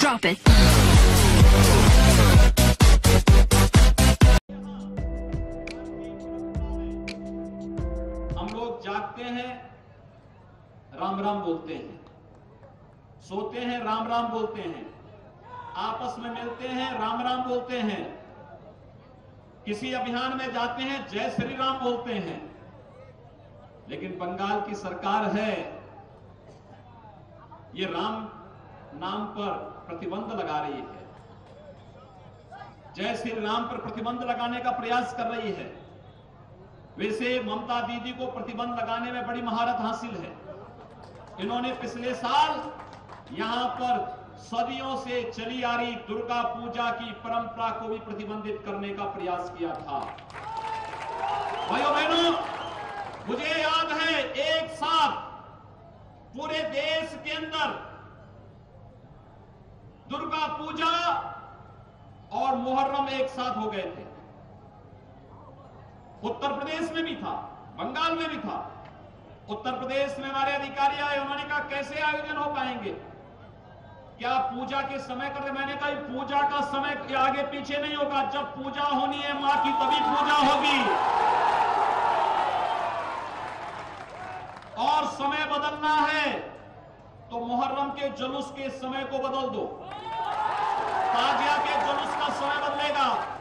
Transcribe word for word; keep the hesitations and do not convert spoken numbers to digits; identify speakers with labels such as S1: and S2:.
S1: Drop it.
S2: हम लोग जागते हैं, राम राम बोलते हैं, सोते हैं, राम राम बोलते हैं, आपस में मिलते हैं, राम राम बोलते हैं, किसी अभियान में जाते हैं, जय श्री राम बोलते हैं। लेकिन बंगाल की सरकार है, ये राम नाम पर प्रतिबंध लगा रही है, जय श्री राम पर प्रतिबंध लगाने का प्रयास कर रही है। वैसे ममता दीदी को प्रतिबंध लगाने में बड़ी महारत हासिल है। इन्होंने पिछले साल यहां पर सदियों से चली आ रही दुर्गा पूजा की परंपरा को भी प्रतिबंधित करने का प्रयास किया था। भाइयों बहनों, मुझे याद है एक साथ पूरे देश के अंदर दुर्गा पूजा और मुहर्रम एक साथ हो गए थे। उत्तर प्रदेश में भी था, बंगाल में भी था। उत्तर प्रदेश में हमारे अधिकारी आए, उन्होंने कहा कैसे आयोजन हो पाएंगे, क्या पूजा के समय करते? मैंने कहा पूजा का समय के आगे पीछे नहीं होगा, जब पूजा होनी है मां की तभी पूजा होगी, और समय बदलना है तो मुहर्रम के जुलूस के समय को बदल दो, ताजिया के जुलूस का समय बदलेगा,